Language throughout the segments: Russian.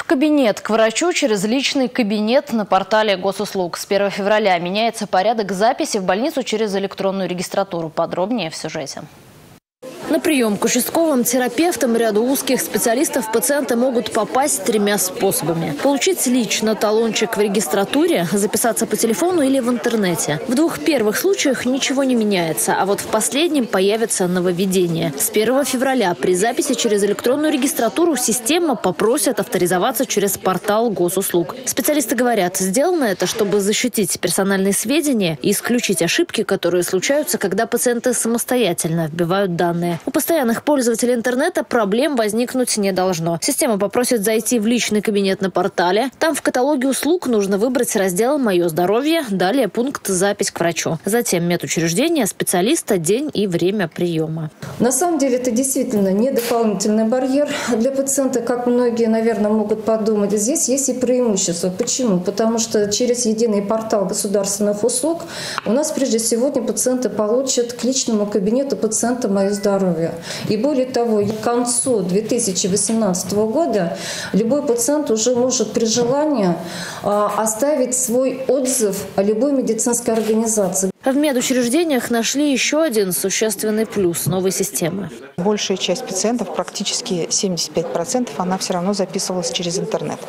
Кабинет к врачу через личный кабинет на портале Госуслуг. С 1 февраля меняется порядок записи в больницу через электронную регистратуру. Подробнее в сюжете. На прием к участковым терапевтам и ряду узких специалистов пациенты могут попасть 3 способами. Получить лично талончик в регистратуре, записаться по телефону или в интернете. В 2 первых случаях ничего не меняется, а вот в последнем появится нововведение. С 1 февраля при записи через электронную регистратуру система попросит авторизоваться через портал Госуслуг. Специалисты говорят, сделано это, чтобы защитить персональные сведения и исключить ошибки, которые случаются, когда пациенты самостоятельно вбивают данные. У постоянных пользователей интернета проблем возникнуть не должно. Система попросит зайти в личный кабинет на портале. Там в каталоге услуг нужно выбрать раздел «Мое здоровье», далее пункт «Запись к врачу». Затем медучреждение, специалиста, день и время приема. На самом деле это действительно не дополнительный барьер для пациента, как многие, наверное, могут подумать. Здесь есть и преимущество. Почему? Потому что через единый портал государственных услуг у нас прежде всего пациенты получат к личному кабинету пациента «Мое здоровье». И более того, к концу 2018 года любой пациент уже может при желании оставить свой отзыв о любой медицинской организации. В медучреждениях нашли еще один существенный плюс новой системы. Большая часть пациентов, практически 75%, она все равно записывалась через интернет.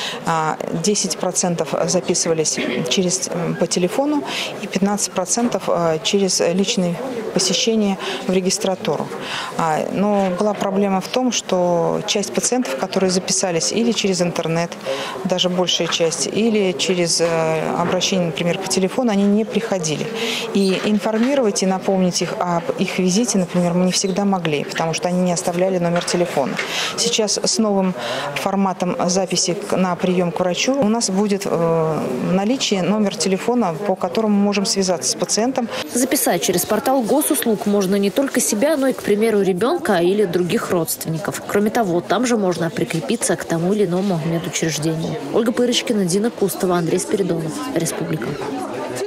10% записывались по телефону и 15% через личное посещение в регистратуру. Но была проблема в том, что часть пациентов, которые записались или через интернет, даже большая часть, или через обращение, например, по телефону, они не приходили. И информировать и напомнить их об их визите, например, мы не всегда могли, потому что они не оставляли номер телефона. Сейчас с новым форматом записи на прием к врачу у нас будет в наличии номер телефона, по которому мы можем связаться с пациентом. Записать через портал Госуслуг можно не только себя, но и, к примеру, ребенка или других родственников. Кроме того, там же можно прикрепиться к тому или иному медучреждению. Ольга Пырочкина, Дина Кустова, Андрей Спиридонов. Республика.